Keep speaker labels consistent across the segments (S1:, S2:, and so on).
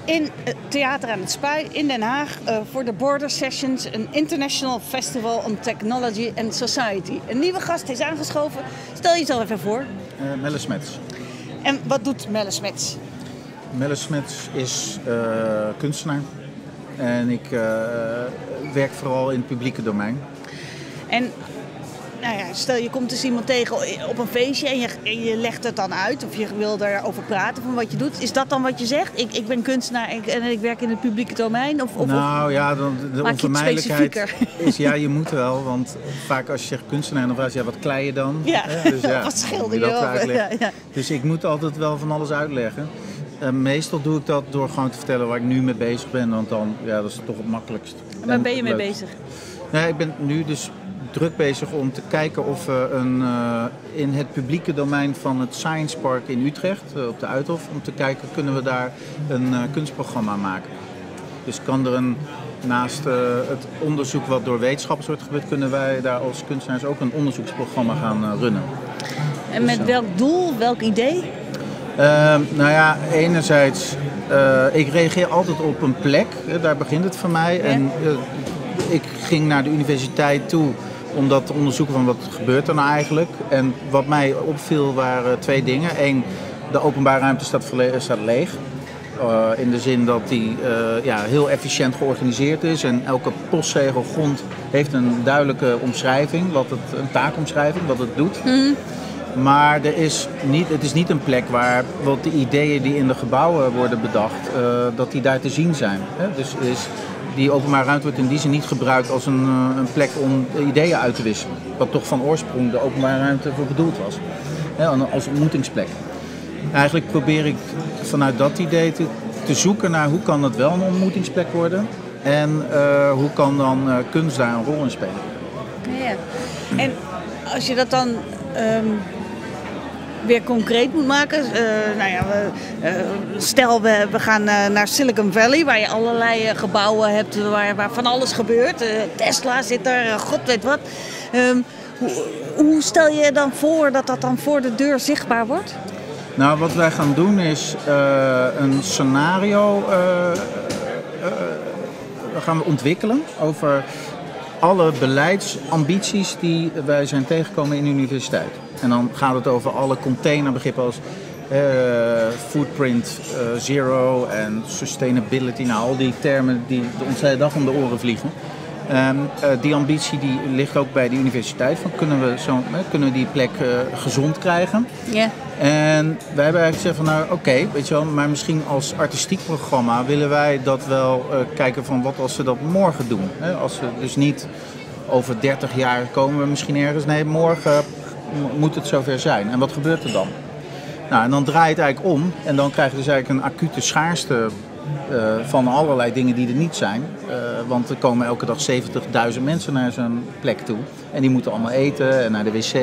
S1: in het Theater aan het Spui in Den Haag voor de Border Sessions, een International Festival on Technology and Society. Een nieuwe gast is aangeschoven. Stel jezelf even voor.
S2: Melle Smets.
S1: En wat doet Melle Smets?
S2: Melle Smets is kunstenaar en ik werk vooral in het publieke domein.
S1: En nou ja, stel je komt dus iemand tegen op een feestje en je legt het dan uit of je wil daarover praten van wat je doet. Is dat dan wat je zegt? Ik ben kunstenaar en ik werk in het publieke domein?
S2: Nou ja, de onvermijdelijkheid is ja, je moet wel, want vaak als je zegt kunstenaar dan vraag je wat klei je dan?
S1: Ja,
S2: dus ja,
S1: wat schilder je? Ja.
S2: Dus ik moet altijd wel van alles uitleggen. Meestal doe ik dat door gewoon te vertellen waar ik nu mee bezig ben, want dan, ja, dat is toch het makkelijkst.
S1: En waar ben je mee bezig?
S2: Nee, ik ben nu dus druk bezig om te kijken of we in het publieke domein van het Science Park in Utrecht, op de Uithof, om te kijken, kunnen we daar een kunstprogramma maken. Dus kan er naast het onderzoek wat door wetenschappers wordt gebeurd, kunnen wij daar als kunstenaars ook een onderzoeksprogramma gaan runnen.
S1: En met welk doel, welk idee?
S2: Nou ja, enerzijds, ik reageer altijd op een plek, daar begint het voor mij. Ja. En ik ging naar de universiteit toe om dat te onderzoeken van wat gebeurt er nou eigenlijk. En wat mij opviel waren twee dingen. Eén, de openbare ruimte staat leeg. In de zin dat die heel efficiënt georganiseerd is. En elke postzegel grond heeft een duidelijke omschrijving, een taakomschrijving, wat het doet. Mm. Maar het is niet een plek waar de ideeën die in de gebouwen worden bedacht, dat die daar te zien zijn. Dus die openbare ruimte wordt in die zin niet gebruikt als een plek om ideeën uit te wisselen. Wat toch van oorsprong de openbare ruimte voor bedoeld was. Als ontmoetingsplek. Eigenlijk probeer ik vanuit dat idee te zoeken naar hoe kan het wel een ontmoetingsplek worden. En hoe kan dan kunst daar een rol in spelen.
S1: Ja. En als je dat dan weer concreet moet maken. Stel we gaan naar Silicon Valley, waar je allerlei gebouwen hebt waar van alles gebeurt. Tesla zit er, god weet wat. Hoe stel je dan voor dat dat dan voor de deur zichtbaar wordt?
S2: Nou, wat wij gaan doen is een scenario gaan we ontwikkelen over alle beleidsambities die wij zijn tegengekomen in de universiteit. En dan gaat het over alle containerbegrippen als footprint zero en sustainability. Nou, al die termen die ons de hele dag om de oren vliegen. Die ambitie die ligt ook bij de universiteit. Van kunnen we die plek gezond krijgen? Yeah. En wij hebben eigenlijk gezegd van weet je wel, maar misschien als artistiek programma willen wij dat wel kijken van wat als ze dat morgen doen. Als we dus niet over 30 jaar komen we misschien ergens. Nee, morgen moet het zover zijn. En wat gebeurt er dan? Nou, en dan draait het eigenlijk om en dan krijg je dus eigenlijk een acute schaarste van allerlei dingen die er niet zijn. Want er komen elke dag 70.000 mensen naar zo'n plek toe. En die moeten allemaal eten en naar de wc.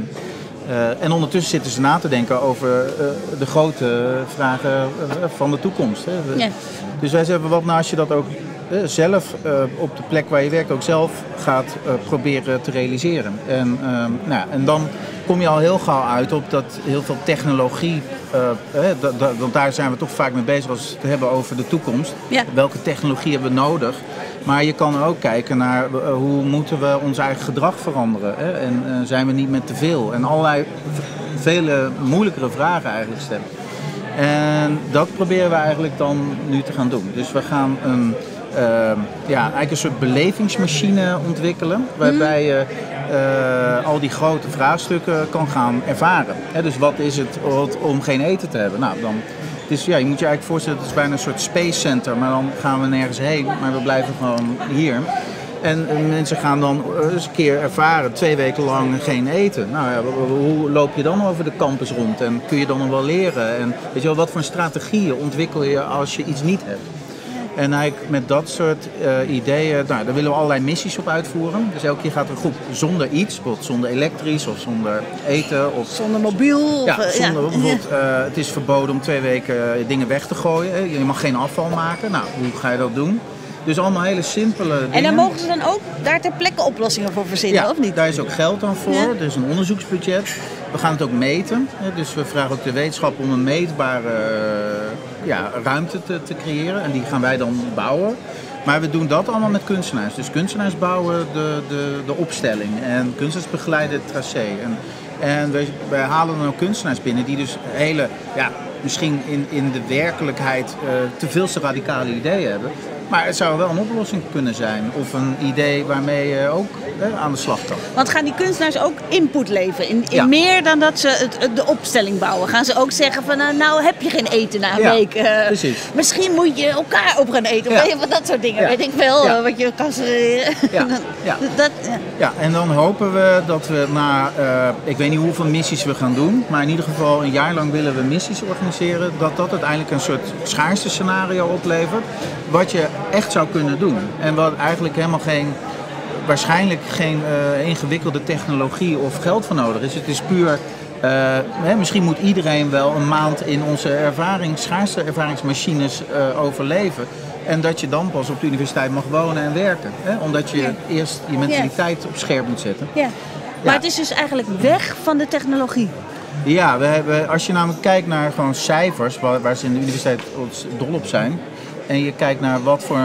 S2: En ondertussen zitten ze na te denken over de grote vragen van de toekomst. Hè. Ja. Dus wij zeggen, wat nou als je dat ook zelf op de plek waar je werkt ook zelf gaat proberen te realiseren. En dan kom je al heel gauw uit op dat heel veel technologie, want daar zijn we toch vaak mee bezig als we het hebben over de toekomst. Ja. Welke technologie hebben we nodig? Maar je kan ook kijken naar hoe moeten we ons eigen gedrag veranderen. Hè? En zijn we niet met te veel? En allerlei vele moeilijkere vragen eigenlijk stellen. En dat proberen we eigenlijk dan nu te gaan doen. Dus we gaan eigenlijk een soort belevingsmachine ontwikkelen. Waarbij je al die grote vraagstukken kan gaan ervaren. Dus wat is het om geen eten te hebben? Nou, je moet je eigenlijk voorstellen, het is bijna een soort space center. Maar dan gaan we nergens heen, maar we blijven gewoon hier. En mensen gaan dan eens een keer ervaren, 2 weken lang geen eten. Nou ja, hoe loop je dan over de campus rond? En kun je dan nog wel leren? En weet je wel, wat voor strategieën ontwikkel je als je iets niet hebt? En eigenlijk met dat soort ideeën, daar willen we allerlei missies op uitvoeren. Dus elke keer gaat een groep zonder iets, bijvoorbeeld zonder elektrisch of zonder eten. Of
S1: zonder mobiel.
S2: Bijvoorbeeld, het is verboden om 2 weken dingen weg te gooien. Je mag geen afval maken. Nou, hoe ga je dat doen? Dus allemaal hele simpele dingen.
S1: En dan mogen ze dan ook daar ter plekke oplossingen voor verzinnen, of niet?
S2: Daar is ook geld dan voor. Ja. Er is een onderzoeksbudget. We gaan het ook meten. Dus we vragen ook de wetenschap om een meetbare ruimte te creëren. En die gaan wij dan bouwen. Maar we doen dat allemaal met kunstenaars. Dus kunstenaars bouwen de opstelling. En kunstenaars begeleiden het tracé. En wij halen dan ook kunstenaars binnen die dus hele, misschien in de werkelijkheid te veel te radicale ideeën hebben. Maar het zou wel een oplossing kunnen zijn. Of een idee waarmee je ook aan de slag kan.
S1: Want gaan die kunstenaars ook input leveren? In meer dan dat ze de opstelling bouwen? Gaan ze ook zeggen van nou heb je geen eten na een week?
S2: Precies.
S1: Misschien moet je elkaar op gaan eten. Of van dat soort dingen. Weet ik wel wat je kan suggereren.
S2: Ja, en dan hopen we dat we ik weet niet hoeveel missies we gaan doen. Maar in ieder geval een jaar lang willen we missies organiseren. Dat uiteindelijk een soort schaarste scenario oplevert. Wat je echt zou kunnen doen. En wat eigenlijk waarschijnlijk geen ingewikkelde technologie of geld voor nodig is. Het is puur, misschien moet iedereen wel een maand in onze schaarste ervaringsmachines overleven. En dat je dan pas op de universiteit mag wonen en werken. Omdat je eerst je mentaliteit op scherp moet zetten.
S1: Ja. Maar het is dus eigenlijk weg van de technologie.
S2: Ja, als je namelijk kijkt naar gewoon cijfers, waar ze in de universiteit dol op zijn. En je kijkt naar wat voor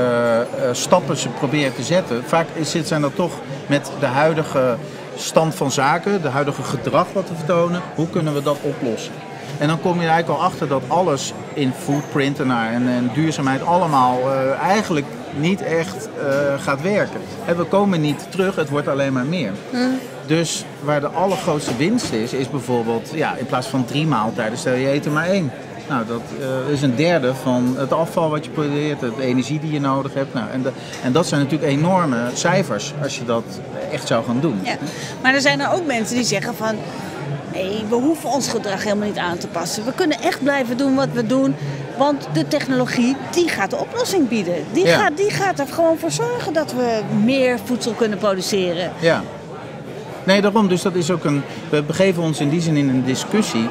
S2: stappen ze proberen te zetten. Vaak zijn dat toch met de huidige stand van zaken, de huidige gedrag wat we vertonen. Hoe kunnen we dat oplossen? En dan kom je eigenlijk al achter dat alles in footprint en duurzaamheid allemaal eigenlijk niet echt gaat werken. En we komen niet terug, het wordt alleen maar meer. Dus waar de allergrootste winst is bijvoorbeeld, in plaats van 3 maaltijden stel je eten maar 1. Nou, dat is een derde van het afval wat je produceert, de energie die je nodig hebt. Nou, en dat zijn natuurlijk enorme cijfers als je dat echt zou gaan doen.
S1: Ja. Maar er zijn er ook mensen die zeggen van, nee, we hoeven ons gedrag helemaal niet aan te passen. We kunnen echt blijven doen wat we doen, want de technologie die gaat de oplossing bieden. Die gaat er gewoon voor zorgen dat we meer voedsel kunnen produceren.
S2: Ja. Nee, daarom. Dus dat is ook we begeven ons in die zin in een discussie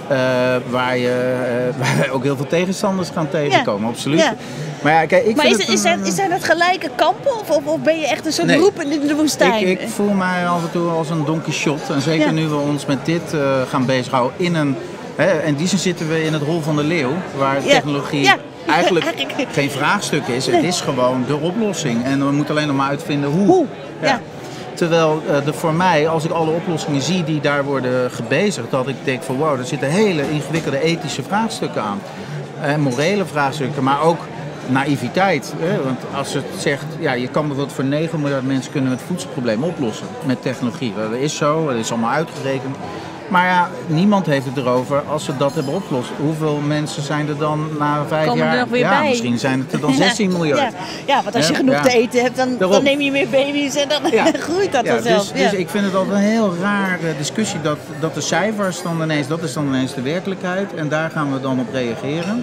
S2: waar wij ook heel veel tegenstanders gaan tegenkomen, absoluut. Ja. Maar kijk,
S1: zijn dat gelijke kampen of ben je echt een soort roepen in de woestijn?
S2: Ik voel mij af en toe als een Don Quixote. En zeker nu we ons met dit gaan bezighouden in die zin zitten we in het hol van de leeuw, waar technologie eigenlijk geen vraagstuk is. Het is gewoon de oplossing. En we moeten alleen nog maar uitvinden hoe. Ja. Terwijl voor mij, als ik alle oplossingen zie die daar worden gebezigd, dat ik denk van wow, er zitten hele ingewikkelde ethische vraagstukken aan. Morele vraagstukken, maar ook naïviteit. Want als het zegt, je kan bijvoorbeeld voor 9 miljard mensen kunnen we het voedselprobleem oplossen met technologie. Dat is zo, dat is allemaal uitgerekend. Maar niemand heeft het erover als ze dat hebben opgelost. Hoeveel mensen zijn er dan na 5
S1: Komen
S2: jaar?
S1: Er nog weer bij?
S2: Misschien zijn het er dan 16 miljard.
S1: Ja, want als je genoeg te eten hebt, dan neem je meer baby's en dan groeit dat vanzelf.
S2: Dus ik vind het altijd een heel raar discussie dat de cijfers dat is dan ineens de werkelijkheid. En daar gaan we dan op reageren.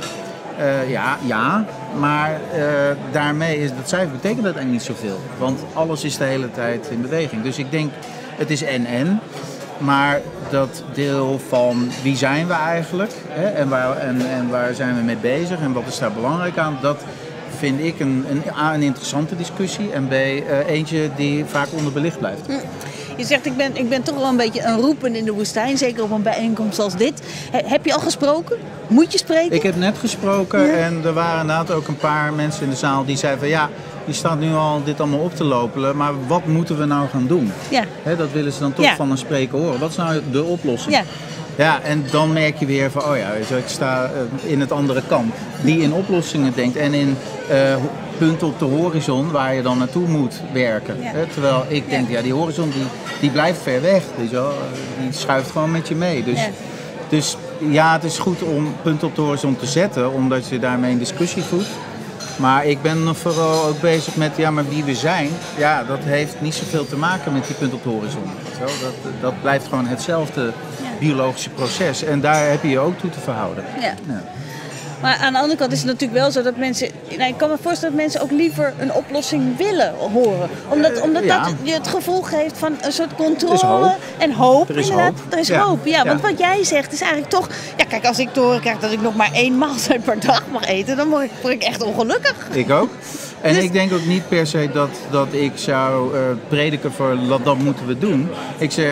S2: Maar daarmee is dat cijfer betekent dat eigenlijk niet zoveel. Want alles is de hele tijd in beweging. Dus ik denk, het is en. Maar dat deel van wie zijn we eigenlijk en waar zijn we mee bezig en wat is daar belangrijk aan, dat vind ik een interessante discussie en B, eentje die vaak onderbelicht blijft.
S1: Je zegt ik ben toch wel een beetje een roepen in de woestijn, zeker op een bijeenkomst als dit. Heb je al gesproken? Moet je spreken?
S2: Ik heb net gesproken en er waren inderdaad ook een paar mensen in de zaal die zeiden van die staat nu al dit allemaal op te lopelen, maar wat moeten we nou gaan doen? Ja. Dat willen ze dan toch van een spreker horen. Wat is nou de oplossing? Ja, en dan merk je weer van, ik sta in het andere kamp. Die in oplossingen denkt en in punten op de horizon waar je dan naartoe moet werken. Ja. Terwijl ik denk, die horizon die blijft ver weg. Die schuift gewoon met je mee. Dus het is goed om punten op de horizon te zetten, omdat je daarmee een discussie voert. Maar ik ben vooral ook bezig met, maar wie we zijn, dat heeft niet zoveel te maken met die punt op de horizon. Dat blijft gewoon hetzelfde biologische proces. En daar heb je je ook toe te verhouden. Ja.
S1: Maar aan de andere kant is het natuurlijk wel zo dat mensen, ik kan me voorstellen dat mensen ook liever een oplossing willen horen. Omdat dat je het gevoel geeft van een soort controle en hoop. Er is hoop. Ja, want wat jij zegt is eigenlijk toch, kijk, als ik te horen krijg dat ik nog maar 1 maaltijd per dag mag eten, dan word ik echt ongelukkig.
S2: Ik ook. En ik denk ook niet per se dat ik zou prediken voor dat moeten we doen. Ik zeg,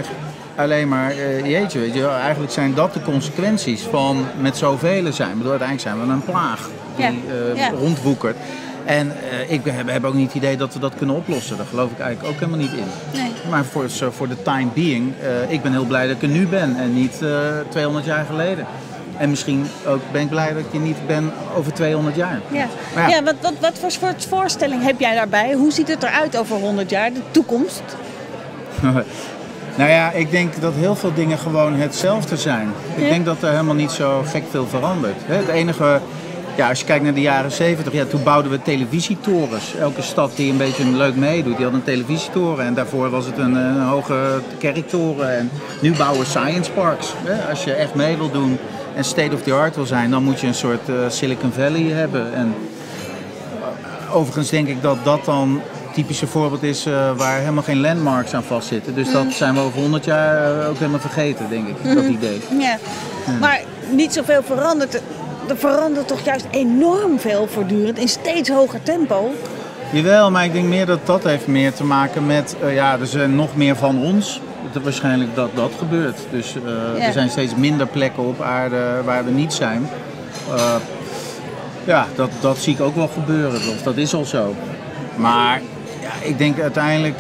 S2: alleen maar, jeetje, weet je, eigenlijk zijn dat de consequenties van met zoveel zijn. Ik bedoel, uiteindelijk zijn we een plaag die rondwoekert. En we hebben ook niet het idee dat we dat kunnen oplossen. Daar geloof ik eigenlijk ook helemaal niet in.
S1: Nee.
S2: Maar voor de time being, ik ben heel blij dat ik er nu ben en niet 200 jaar geleden. En misschien ook ben ik blij dat ik er niet ben over 200 jaar.
S1: Ja, ja wat voor soort voorstelling heb jij daarbij? Hoe ziet het eruit over 100 jaar, de toekomst?
S2: Nou ja, ik denk dat heel veel dingen gewoon hetzelfde zijn. Ik denk dat er helemaal niet zo gek veel verandert. Het enige, als je kijkt naar de jaren 70, toen bouwden we televisietorens. Elke stad die een beetje leuk meedoet, die had een televisietoren. En daarvoor was het een hoge kerktoren. En nu bouwen we science parks. Als je echt mee wil doen en state of the art wil zijn, dan moet je een soort Silicon Valley hebben. En overigens denk ik dat dat dan typische voorbeeld is waar helemaal geen landmarks aan vastzitten. Dus dat zijn we over 100 jaar ook helemaal vergeten, denk ik, dat idee.
S1: Ja. Maar niet zoveel verandert. Er verandert toch juist enorm veel voortdurend, in steeds hoger tempo.
S2: Jawel, maar ik denk meer dat dat heeft meer te maken met, er zijn nog meer van ons. Waarschijnlijk dat gebeurt. Dus er zijn steeds minder plekken op aarde waar we niet zijn. Dat zie ik ook wel gebeuren. Of dat is al zo. Maar ik denk uiteindelijk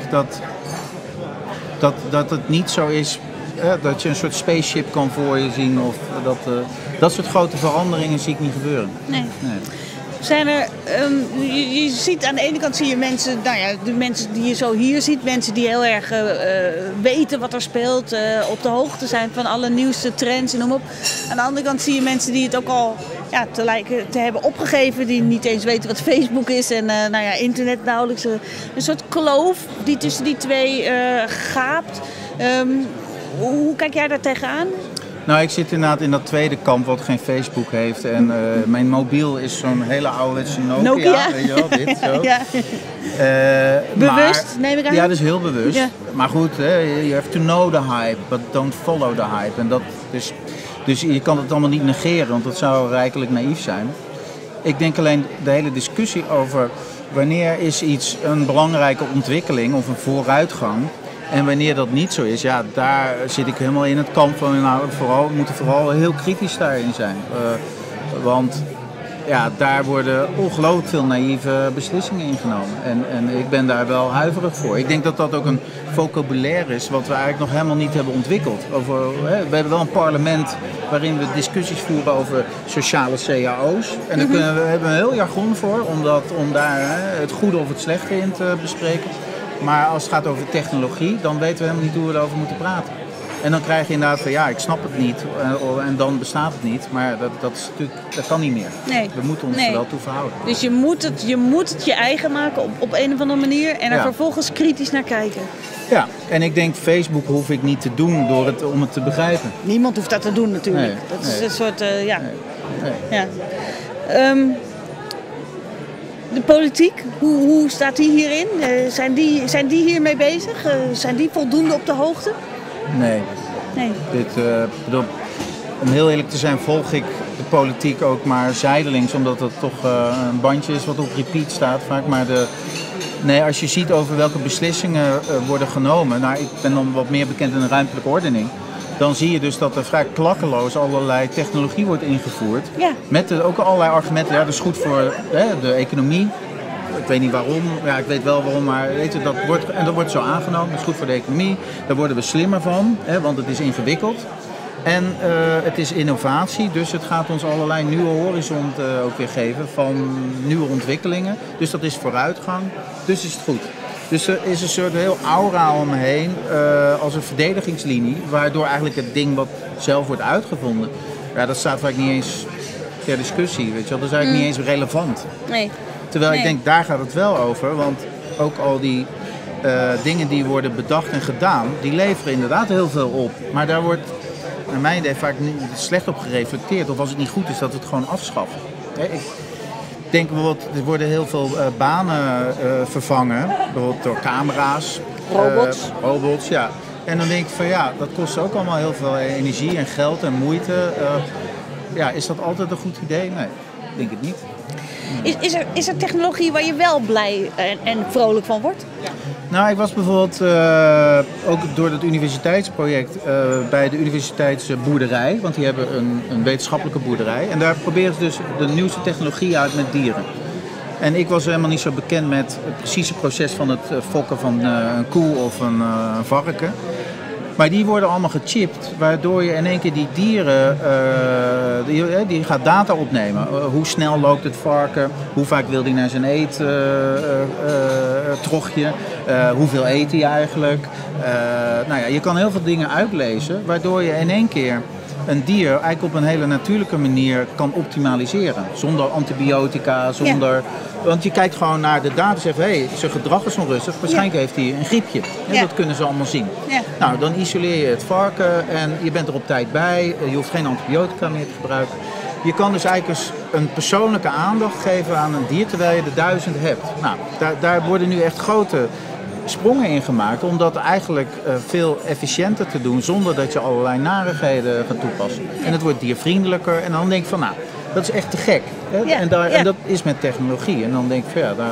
S2: dat het niet zo is dat je een soort spaceship kan voor je zien. Of dat soort grote veranderingen zie ik niet gebeuren. Nee.
S1: Zijn er, je ziet aan de ene kant zie je mensen, de mensen die je zo hier ziet, mensen die heel erg weten wat er speelt, op de hoogte zijn van alle nieuwste trends en noem op. Aan de andere kant zie je mensen die het ook al te hebben opgegeven, die niet eens weten wat Facebook is en internet nauwelijks. Een soort kloof die tussen die twee gaapt. Hoe kijk jij daar tegenaan?
S2: Nou, ik zit inderdaad in dat tweede kamp wat geen Facebook heeft. En mijn mobiel is zo'n hele ouderwetse Nokia. Weet je wel, dit zo. Ja.
S1: Bewust, neem ik aan?
S2: Ja, dat is heel bewust. Ja. Maar goed, you have to know the hype, but don't follow the hype. En dat, dus je kan het allemaal niet negeren, want dat zou rijkelijk naïef zijn. Ik denk alleen de hele discussie over wanneer is iets een belangrijke ontwikkeling of een vooruitgang. En wanneer dat niet zo is, daar zit ik helemaal in het kamp van, we moeten vooral heel kritisch daarin zijn. Want daar worden ongelooflijk veel naïeve beslissingen ingenomen. En ik ben daar wel huiverig voor. Ik denk dat dat ook een vocabulaire is wat we eigenlijk nog helemaal niet hebben ontwikkeld. We hebben wel een parlement waarin we discussies voeren over sociale cao's. En daar hebben we een heel jargon voor om daar het goede of het slechte in te bespreken. Maar als het gaat over technologie, dan weten we helemaal niet hoe we erover moeten praten. En dan krijg je inderdaad van ik snap het niet en dan bestaat het niet. Maar dat kan niet meer.
S1: Nee.
S2: We moeten ons er wel toe verhouden.
S1: Dus je moet het je eigen maken op een of andere manier en er vervolgens kritisch naar kijken.
S2: Ja, en ik denk Facebook hoef ik niet te doen om het te begrijpen.
S1: Niemand hoeft dat te doen natuurlijk.
S2: Nee.
S1: Dat is een soort,
S2: Nee.
S1: Ja. De politiek, hoe staat die hierin? Zijn die hiermee bezig? Zijn die voldoende op de hoogte?
S2: Nee. Om heel eerlijk te zijn volg ik de politiek ook maar zijdelings, omdat het toch een bandje is wat op repeat staat vaak. Maar als je ziet over welke beslissingen worden genomen, ik ben dan wat meer bekend in de ruimtelijke ordening. Dan zie je dus dat er vrij klakkeloos allerlei technologie wordt ingevoerd. Ja. Met ook allerlei argumenten. Dat is goed voor de economie. Ik weet niet waarom. Ja, ik weet wel waarom, maar weet je, dat wordt zo aangenomen. Dat is goed voor de economie. Daar worden we slimmer van, want het is ingewikkeld. En het is innovatie, dus het gaat ons allerlei nieuwe horizon ook weer geven van nieuwe ontwikkelingen. Dus dat is vooruitgang, dus is het goed. Dus er is een soort heel aura omheen als een verdedigingslinie, waardoor eigenlijk het ding wat zelf wordt uitgevonden, dat staat vaak niet eens ter discussie, weet je wel. Dat is eigenlijk niet eens relevant. Nee. Terwijl ik denk, daar gaat het wel over, want ook al die dingen die worden bedacht en gedaan, die leveren inderdaad heel veel op. Maar daar wordt, naar mijn idee, vaak niet slecht op gereflecteerd. Of als het niet goed is, dat we het gewoon afschaffen. Ik denk bijvoorbeeld, er worden heel veel banen vervangen, bijvoorbeeld door camera's. Robots, ja. En dan denk ik van dat kost ook allemaal heel veel energie en geld en moeite. Is dat altijd een goed idee? Nee, ik denk het niet.
S1: Is er technologie waar je wel blij en vrolijk van wordt?
S2: Nou, ik was bijvoorbeeld ook door het universiteitsproject bij de universiteitsboerderij. Want die hebben een wetenschappelijke boerderij. En daar proberen ze dus de nieuwste technologie uit met dieren. En ik was helemaal niet zo bekend met het precieze proces van het fokken van een koe of een varken. Maar die worden allemaal gechipt, waardoor je in één keer die dieren, die gaat data opnemen. Hoe snel loopt het varken, hoe vaak wil hij naar zijn eettrogje, hoeveel eet hij eigenlijk. Nou ja, je kan heel veel dingen uitlezen, waardoor je in één keer een dier eigenlijk op een hele natuurlijke manier kan optimaliseren. Zonder antibiotica, zonder... Ja. Want je kijkt gewoon naar de data en zegt, hé, zijn gedrag is onrustig. Waarschijnlijk heeft hij een griepje. Ja. Dat kunnen ze allemaal zien. Ja. Nou, dan isoleer je het varken en je bent er op tijd bij. Je hoeft geen antibiotica meer te gebruiken. Je kan dus eigenlijk een persoonlijke aandacht geven aan een dier terwijl je er 1000 hebt. Nou, daar worden nu echt grote sprongen in gemaakt om dat eigenlijk veel efficiënter te doen zonder dat je allerlei narigheden gaat toepassen. En het wordt diervriendelijker en dan denk ik van nou, dat is echt te gek. Hè? Ja, en dat is met technologie. En dan denk ik van ja,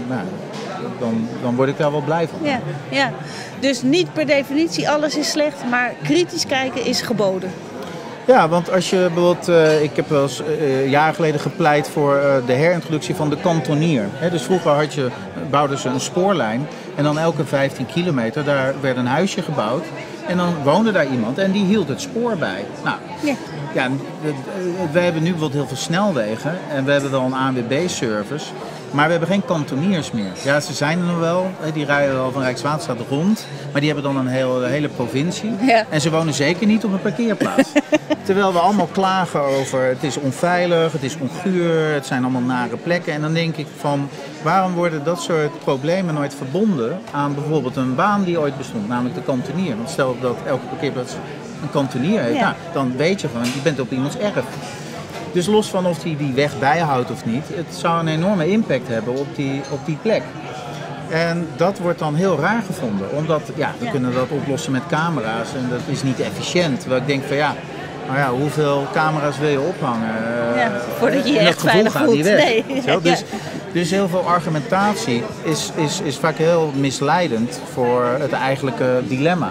S2: dan word ik daar wel blij van.
S1: Ja, ja. Dus niet per definitie alles is slecht, maar kritisch kijken is geboden.
S2: Ja, want als je bijvoorbeeld, ik heb wel eens jaren geleden gepleit voor de herintroductie van de kantonier. Dus vroeger bouwden ze een spoorlijn en dan elke 15 kilometer, daar werd een huisje gebouwd. En dan woonde daar iemand en die hield het spoor bij. Nou, ja, we hebben nu bijvoorbeeld heel veel snelwegen en we hebben wel een ANWB-service. Maar we hebben geen kantoniers meer. Ja, ze zijn er nog wel. Die rijden wel van Rijkswaterstaat rond. Maar die hebben dan een hele provincie. Ja. En ze wonen zeker niet op een parkeerplaats. Terwijl we allemaal klagen over het is onveilig, het is onguur, het zijn allemaal nare plekken. En dan denk ik van, waarom worden dat soort problemen nooit verbonden aan bijvoorbeeld een baan die ooit bestond, namelijk de kantonier. Want stel dat elke parkeerplaats een kantonier heeft, nou, dan weet je gewoon, je bent op iemands erf. Dus los van of hij die weg bijhoudt of niet, het zou een enorme impact hebben op die plek. En dat wordt dan heel raar gevonden, omdat we kunnen dat oplossen met camera's en dat is niet efficiënt. Terwijl ik denk van nou ja, hoeveel camera's wil je ophangen?
S1: Voordat je je echt veilig voelt. Nee.
S2: Dus heel veel argumentatie is vaak heel misleidend voor het eigenlijke dilemma.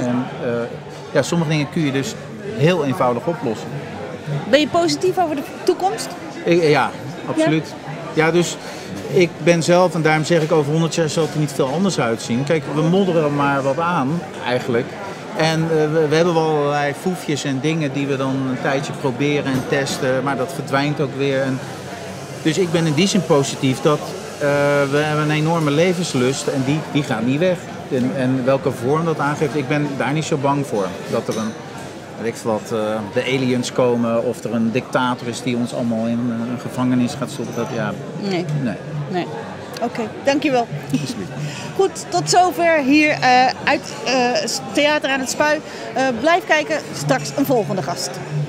S2: En sommige dingen kun je dus heel eenvoudig oplossen.
S1: Ben je positief over de toekomst?
S2: Ja, absoluut. Ja, dus ik ben zelf, en daarom zeg ik over 100 jaar zal het er niet veel anders uitzien. Kijk, we modderen maar wat aan eigenlijk. En we hebben wel allerlei foefjes en dingen die we dan een tijdje proberen en testen, maar dat verdwijnt ook weer. Dus ik ben in die zin positief dat we hebben een enorme levenslust en die gaat niet weg. En welke vorm dat aangeeft, ik ben daar niet zo bang voor. Dat er de aliens komen of er een dictator is die ons allemaal in een gevangenis gaat stoppen. Nee.
S1: Oké, dankjewel. Goed, tot zover hier uit Theater aan het Spui. Blijf kijken, straks een volgende gast.